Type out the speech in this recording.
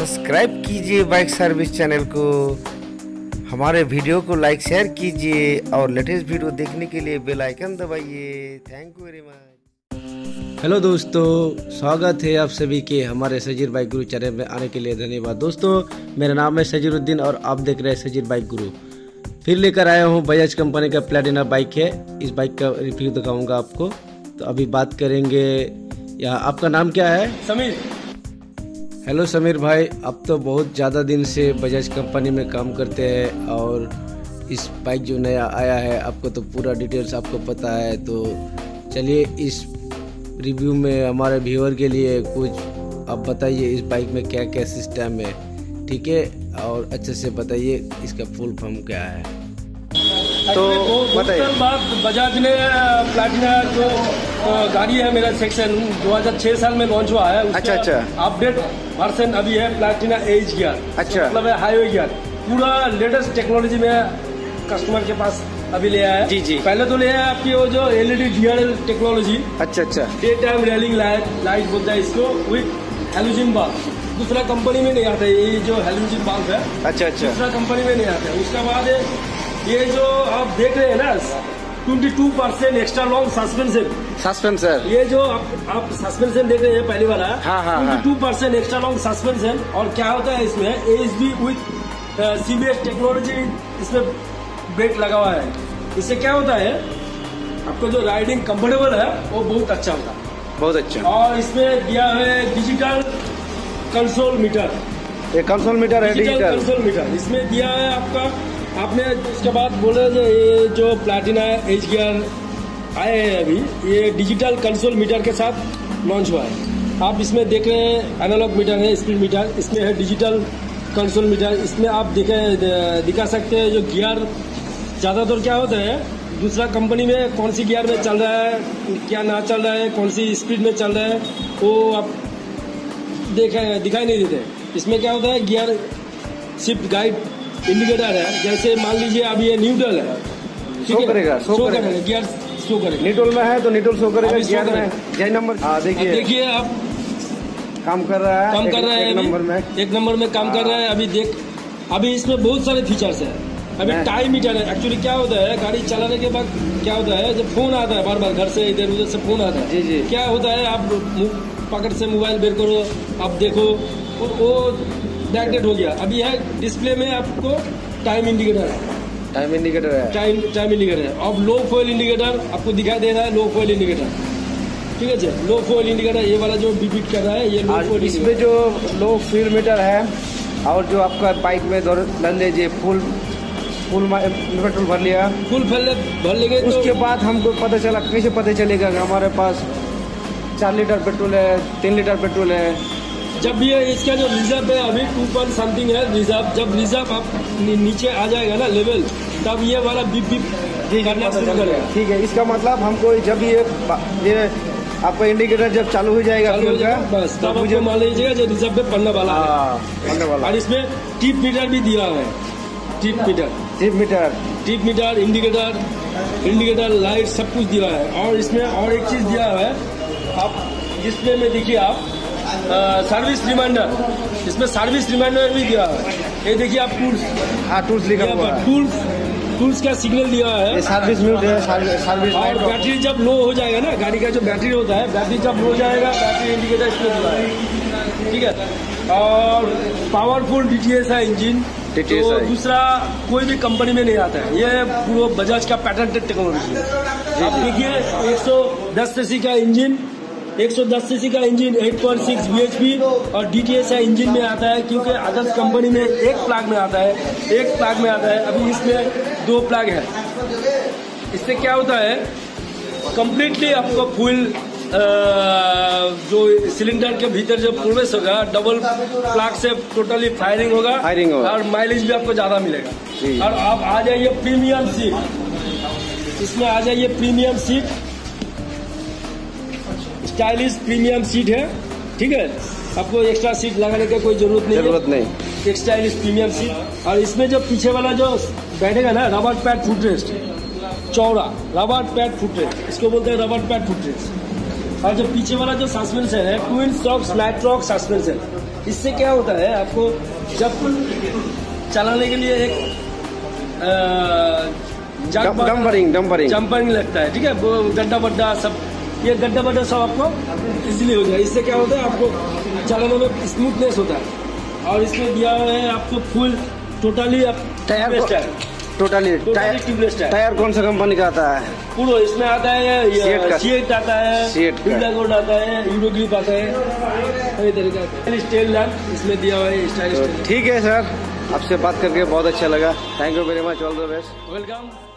Subscribe कीजिए bike service channel को, हमारे वीडियो को लाइक शेयर कीजिए और लेटेस्ट वीडियो देखने के लिए बेल आइकन दबाइए। Thank you very much. Hello दोस्तों, स्वागत है आप सभी के हमारे सजीर बाइक गुरु चैनल में आने के लिए धन्यवाद। दोस्तों, मेरा नाम है सजीरुद्दीन और आप देख रहे हैं सजीर बाइक गुरु। फिर लेकर आया हूँ बजाज कंपनी का प्लैटिना बाइक है। इस बाइक का रिव्यू दिखाऊंगा आपको। तो अभी बात करेंगे। या आपका नाम क्या है? समीर। हेलो समीर भाई, आप तो बहुत ज़्यादा दिन से बजाज कंपनी में काम करते हैं और इस बाइक जो नया आया है आपको तो पूरा डिटेल्स आपको पता है। तो चलिए इस रिव्यू में हमारे व्यूअर के लिए कुछ आप बताइए, इस बाइक में क्या क्या सिस्टम है, ठीक है? और अच्छे से बताइए इसका फुल फॉर्म क्या है। तो बताइए। बाद बजाज ने प्लैटिना जो गाड़ी है मेरा सेक्शन 2006 साल में लॉन्च हुआ है। अच्छा। अपडेट वर्जन अभी है प्लैटिना एज गियर। अच्छा, मतलब है हाईवे गियर, पूरा लेटेस्ट टेक्नोलॉजी में कस्टमर के पास अभी ले आया है। जी। पहले तो ले आया आपकी वो जो LED DRL टेक्नोलॉजी। अच्छा। डे टाइम रेलिंग लाइट बोलता है इसको, विथ हेलोजन बल्ब। दूसरा कंपनी में नहीं आता है ये जो हेलोजन बल्ब है। अच्छा। दूसरा कंपनी में नहीं आता है। उसके बाद ये जो आप देख रहे हैं ना 22% एक्स्ट्रा लॉन्ग सस्पेंशन। ये जो आप सस्पेंशन देख रहे हैं पहले वाला, हाँ। 22% एक्स्ट्रा लॉन्ग सस्पेंशन। और क्या होता है इसमें ASB विथ CBS टेक्नोलॉजी इसमें ब्रेक लगा हुआ है। इससे क्या होता है आपको जो राइडिंग कंफर्टेबल है वो बहुत अच्छा होता है। बहुत अच्छा। और इसमें दिया है डिजिटल कंसोल मीटर। ये कंसोल मीटर है, डिजिटल कंसोल मीटर इसमें दिया है आपका। आपने उसके बाद बोले ये जो प्लैटिना एज गियर आए हैं अभी, ये डिजिटल कंसोल मीटर के साथ लॉन्च हुआ है। आप इसमें देख रहे हैं एनालॉग मीटर है, स्पीड मीटर, इसमें है डिजिटल कंसोल मीटर। इसमें आप दिखा सकते हैं जो गियर ज़्यादातर क्या होता है दूसरा कंपनी में कौन सी गियर में चल रहा है, क्या ना चल रहा है, कौन सी स्पीड में चल रहा है, वो आप दिखाई नहीं देते। इसमें क्या होता है गियर शिफ्ट गाइड इंडिकेटर है। जैसे मान लीजिए अभी ये न्यूट्रल है, शो करेगा गियर शो करेगा। न्यूट्रल में है तो न्यूट्रल शो करेगा। गियर में जय नंबर। देखिए आप काम कर रहा है, एक नंबर में काम कर रहा है। अभी इसमें बहुत सारे फीचर्स है। अभी टाइम मीटर है। एक्चुअली क्या होता है गाड़ी चलाने के बाद क्या होता है जब फोन आता है बार घर से इधर उधर से फोन आता है, जी। क्या होता है आप पकड़ से मोबाइल बेर करो, आप देखो वो बैकडेट हो गया। अभी है डिस्प्ले में आपको टाइम इंडिकेटर है। टाइम इंडिकेटर है। अब लो फ्यूल इंडिकेटर आपको दिखाई दे रहा है, लो फ्यूल इंडिकेटर, ठीक है। लो फ्यूल इंडिकेटर ये वाला जो बीप कर रहा है ये लो फ्यूल। इसमें जो लो फ्यूल मीटर है और जो आपका बाइक में डाल लीजिए फुल पेट्रोल भर लिया, फुल भर लेंगे उसके बाद हमको पता चला, कैसे पता चलेगा कि हमारे पास 4 लीटर पेट्रोल है, 3 लीटर पेट्रोल है? जब ये इसका जो रिजर्व है अभी 2 पॉइंट समथिंग है रिजर्व। जब रिजर्व आप नीचे आ जाएगा ना लेवल, तब ये वाला बीप करना शुरू करेगा। ठीक है, इसका मतलब हमको जब ये आपका इंडिकेटर जब चालू हो जाएगा बस तब मुझे मान लीजिएगा जो रिजर्व पे पढ़ने वाला है। और इसमें टिप मीटर भी दिया है। टिप मीटर इंडिकेटर लाइट सब कुछ दिया है। और इसमें और एक चीज दिया है आप डिस्प्ले में देखिए आप सर्विस रिमाइंडर। इसमें सर्विस रिमाइंडर भी दिया है। ये देखिए आप टूल्स लिखा हुआ है। टूल्स का सिग्नल दिया है। सर्विस म्यूट है, सर्विस। और बैटरी जब लो हो जाएगा ना, गाड़ी का जो बैटरी होता है, बैटरी जब लो हो जाएगा बैटरी इंडिकेटर इसमें दिया है, ठीक है। और पावरफुल DTS है इंजन। तो दूसरा कोई भी कंपनी में नहीं आता है, ये पूरा बजाज का पैटेंटेड टेक्नोलॉजी है। आप देखिए 110 सीसी का इंजन, 110 सीसी का इंजन 8.6 bhp और DTS इंजन में आता है, क्योंकि अदर्स कंपनी में एक प्लग में आता है। अभी इसमें 2 प्लग है। इससे क्या होता है कंप्लीटली आपको फुल जो सिलेंडर के भीतर जो प्रवेश होगा डबल प्लग से टोटली फायरिंग होगा और माइलेज भी आपको ज्यादा मिलेगा। और आप आ जाइए प्रीमियम सीट, इसमें आ जाइए premium seat, stylish premium seat है, ठीक है। आपको एक्स्ट्रा सीट लगाने का कोई जरूरत नहीं। एक स्टाइलिश प्रीमियम सीट। और इसमें जो पीछे वाला जो बैठेगा ना रबर पैड फुटरेस्ट, चौड़ा रबर पैड फुटरेस्ट, इसको बोलते हैं रबर पैड फुटरेस्ट। और जो पीछे वाला जो सस्पेंशन है twin shock snap track suspension, इससे क्या होता है आपको जब चलाने के लिए एक डंपरिंग लगता है, ठीक है, वो गड्ढा बड्ढा सब, ये गड्ढा बड्ढा सब आपको इजीली हो जाए। इससे क्या होता है आपको चलाने में स्मूथनेस होता है। और इसमें दिया हुआ है आपको full totally totally tubeless tyre. Tyre कौन सा कंपनी का आता है? पूरा इसमें आता है सीएट आता है, सीएट आता है, यूरोग्रिप आता है, कई तरीका का स्टेल लैम्प इसमें दिया हुआ है स्टाइलिश। ठीक है सर, आपसे बात करके बहुत अच्छा लगा। Thank you very much, all the best, welcome.